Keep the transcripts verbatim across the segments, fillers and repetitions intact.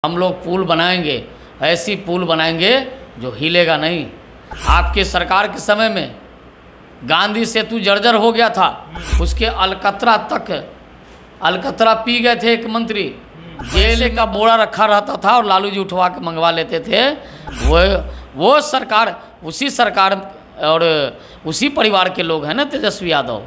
हम लोग पुल बनाएंगे, ऐसी पुल बनाएंगे जो हिलेगा नहीं। आपके सरकार के समय में गांधी सेतु जर्जर हो गया था, उसके अलकतरा तक अलकतरा पी गए थे एक मंत्री, जेल का बोरा रखा रहता था और लालू जी उठवा के मंगवा लेते थे। वो वो सरकार, उसी सरकार और उसी परिवार के लोग हैं ना तेजस्वी यादव।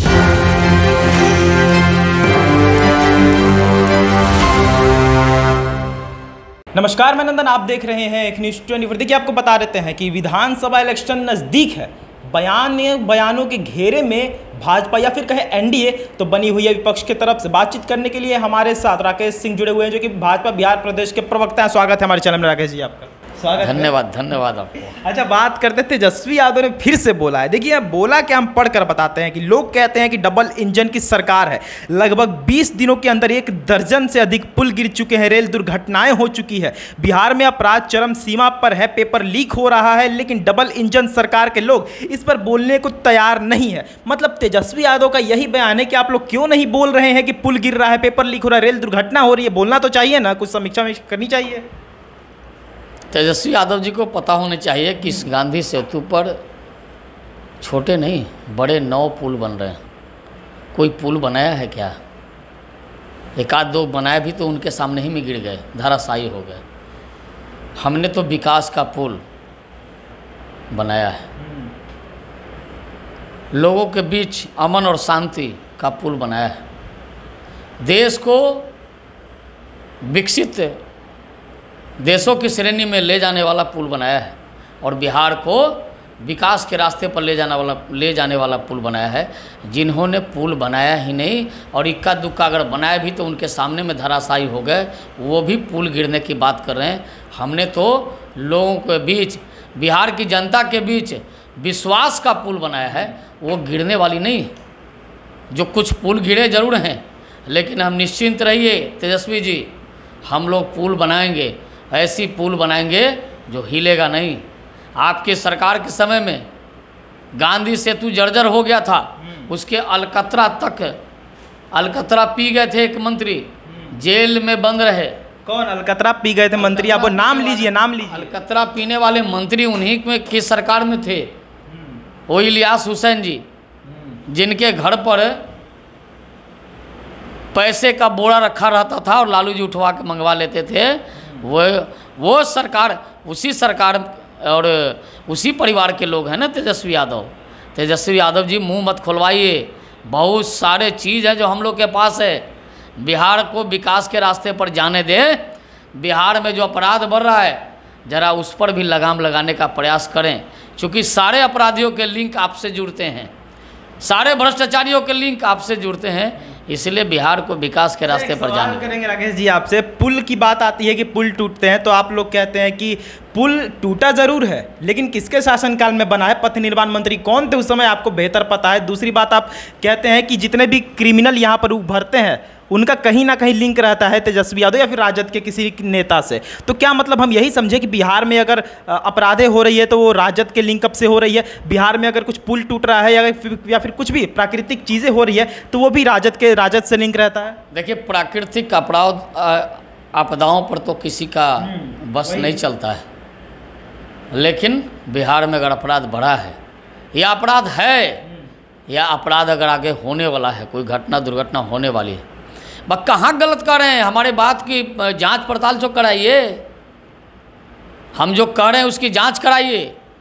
नमस्कार, मैं नंदन, आप देख रहे हैं एक न्यूज़ ट्वेंटी फोर। देखिए, आपको बता देते हैं कि विधानसभा इलेक्शन नज़दीक है। बयान बयानों के घेरे में भाजपा या फिर कहे एनडीए तो बनी हुई है विपक्ष की तरफ से। बातचीत करने के लिए हमारे साथ राकेश सिंह जुड़े हुए हैं, जो कि भाजपा बिहार प्रदेश के प्रवक्ता हैं। स्वागत है हमारे चैनल में राकेश जी, आपका स्वागत। धन्यवाद धन्यवाद आपको। अच्छा, बात करते थे, तेजस्वी यादव ने फिर से बोला है। देखिए, बोला क्या, हम पढ़कर बताते हैं कि लोग कहते हैं कि डबल इंजन की सरकार है। लगभग बीस दिनों के अंदर एक दर्जन से अधिक पुल गिर चुके हैं, रेल दुर्घटनाएं हो चुकी है, बिहार में अपराध चरम सीमा पर है, पेपर लीक हो रहा है, लेकिन डबल इंजन सरकार के लोग इस पर बोलने को तैयार नहीं है। मतलब तेजस्वी यादव का यही बयान है कि आप लोग क्यों नहीं बोल रहे हैं कि पुल गिर रहा है, पेपर लीक हो रहा है, रेल दुर्घटना हो रही है। बोलना तो चाहिए ना, कुछ समीक्षा करनी चाहिए। तेजस्वी यादव जी को पता होना चाहिए कि इस गांधी सेतु पर छोटे नहीं बड़े नौ पुल बन रहे हैं। कोई पुल बनाया है क्या? एक आध दो बनाए भी तो उनके सामने ही में गिर गए, धराशायी हो गए। हमने तो विकास का पुल बनाया है, लोगों के बीच अमन और शांति का पुल बनाया है, देश को विकसित देशों की श्रेणी में ले जाने वाला पुल बनाया है, और बिहार को विकास के रास्ते पर ले जाने वाला ले जाने वाला पुल बनाया है। जिन्होंने पुल बनाया ही नहीं और इक्का दुक्का अगर बनाया भी तो उनके सामने में धराशायी हो गए, वो भी पुल गिरने की बात कर रहे हैं। हमने तो लोगों के बीच, बिहार की जनता के बीच विश्वास का पुल बनाया है, वो गिरने वाली नहीं। जो कुछ पुल गिरे जरूर हैं, लेकिन हम निश्चिंत रहिए तेजस्वी जी, हम लोग पुल बनाएंगे, ऐसी पुल बनाएंगे जो हिलेगा नहीं। आपके सरकार के समय में गांधी सेतु जर्जर हो गया था, उसके अलकतरा तक अलकतरा पी गए थे एक मंत्री, जेल में बंद रहे। कौन अलकतरा पी गए थे मंत्री? आप नाम लीजिए, नाम लीजिए। अलकतरा पीने वाले मंत्री उन्हीं में की सरकार में थे, वो इलियास हुसैन जी, जिनके घर पर पैसे का बोरा रखा रहता था और लालू जी उठवा के मंगवा लेते थे। वो वो सरकार, उसी सरकार और उसी परिवार के लोग हैं ना तेजस्वी यादव। तेजस्वी यादव जी, मुंह मत खुलवाइए, बहुत सारे चीज़ है जो हम लोग के पास है। बिहार को विकास के रास्ते पर जाने दे। बिहार में जो अपराध बढ़ रहा है, ज़रा उस पर भी लगाम लगाने का प्रयास करें, क्योंकि सारे अपराधियों के लिंक आपसे जुड़ते हैं, सारे भ्रष्टाचारियों के लिंक आपसे जुड़ते हैं। इसलिए बिहार को विकास के रास्ते पर जाने करेंगे राकेश जी आपसे। पुल की बात आती है कि पुल टूटते हैं, तो आप लोग कहते हैं कि पुल टूटा जरूर है, लेकिन किसके शासनकाल में बना है? पथ निर्माण मंत्री कौन थे उस समय, आपको बेहतर पता है। दूसरी बात, आप कहते हैं कि जितने भी क्रिमिनल यहाँ पर उभरते हैं उनका कहीं ना कहीं लिंक रहता है तेजस्वी यादव या फिर राजद के किसी नेता से। तो क्या मतलब हम यही समझे कि बिहार में अगर अपराधे हो रही है तो वो राजद के लिंकअप से हो रही है? बिहार में अगर कुछ पुल टूट रहा है या फिर या फिर कुछ भी प्राकृतिक चीज़ें हो रही है तो वो भी राजद के राजद से लिंक रहता है? देखिए, प्राकृतिक अपराध आपदाओं पर तो किसी का बस नहीं चलता है, लेकिन बिहार में अगर अपराध बढ़ा है या अपराध है या अपराध अगर आगे होने वाला है, कोई घटना दुर्घटना होने वाली है, बस कहाँ गलत कर रहे हैं? हमारे बात की जांच पड़ताल जो कराइए, हम जो कह रहे हैं उसकी जांच कराइए।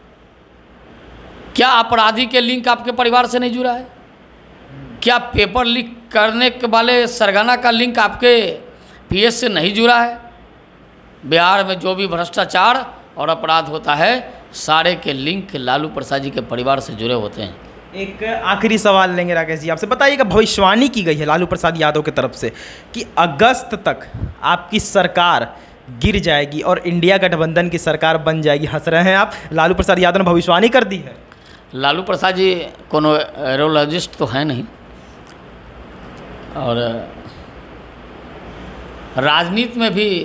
क्या अपराधी के लिंक आपके परिवार से नहीं जुड़ा है? क्या पेपर लीक करने के वाले सरगना का लिंक आपके पीएस से नहीं जुड़ा है? बिहार में जो भी भ्रष्टाचार और अपराध होता है, सारे के लिंक लालू प्रसाद जी के परिवार से जुड़े होते हैं। एक आखिरी सवाल लेंगे राकेश जी आपसे। बताइएगा, भविष्यवाणी की गई है लालू प्रसाद यादव की तरफ से कि अगस्त तक आपकी सरकार गिर जाएगी और इंडिया गठबंधन की सरकार बन जाएगी। हंस रहे हैं आप। लालू प्रसाद यादव ने भविष्यवाणी कर दी है। लालू प्रसाद जी कोनो एरोलॉजिस्ट तो है नहीं, और राजनीति में भी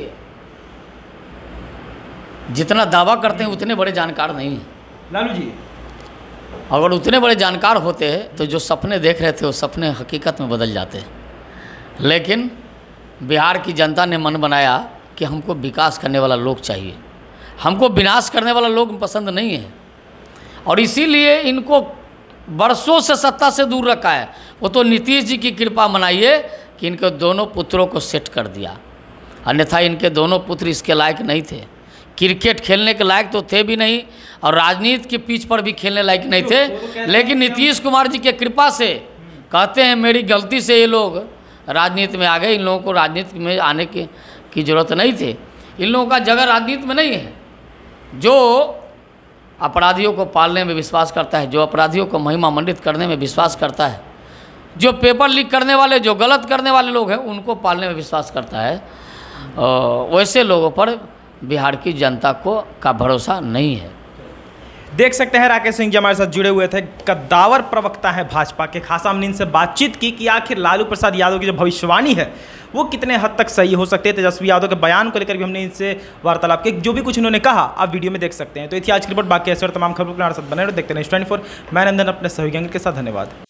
जितना दावा करते हैं उतने बड़े जानकार नहीं हैं लालू जी। अगर उतने बड़े जानकार होते हैं तो जो सपने देख रहे थे वो सपने हकीकत में बदल जाते हैं। लेकिन बिहार की जनता ने मन बनाया कि हमको विकास करने वाला लोग चाहिए, हमको विनाश करने वाला लोग पसंद नहीं है। और इसीलिए इनको बरसों से सत्ता से दूर रखा है। वो तो नीतीश जी की कृपा मनाइए कि इनके दोनों पुत्रों को सेट कर दिया, अन्यथा इनके दोनों पुत्र इसके लायक नहीं थे। क्रिकेट खेलने के लायक तो थे भी नहीं और राजनीति के पीच पर भी खेलने लायक नहीं थे। लेकिन नीतीश कुमार जी के कृपा से कहते हैं मेरी गलती से ये लोग राजनीति में आ गए। इन लोगों को राजनीति में आने की की जरूरत नहीं थी। इन लोगों का जगह राजनीति में नहीं है। जो अपराधियों को पालने में विश्वास करता है, जो अपराधियों को महिमा मंडित करने में विश्वास करता है, जो पेपर लीक करने वाले, जो गलत करने वाले लोग हैं उनको पालने में विश्वास करता है, वैसे लोगों पर बिहार की जनता को का भरोसा नहीं है। देख सकते हैं राकेश सिंह जी हमारे साथ जुड़े हुए थे, कद्दावर प्रवक्ता है भाजपा के। खास हमने इनसे बातचीत की कि आखिर लालू प्रसाद यादव की जो भविष्यवाणी है वो कितने हद तक सही हो सकते हैं। तेजस्वी यादव के बयान को लेकर भी हमने इनसे वार्तालाप की, जो भी कुछ इन्होंने कहा आप वीडियो में देख सकते हैं। तो ये थी आज की रिपोर्ट। बाकी ऐसे और तमाम खबरों के हमारे साथ बने रहो, देखते हैं न्यूज़ ट्वेंटी फोर। मैं नंदन अपने सहयोगी के साथ, धन्यवाद।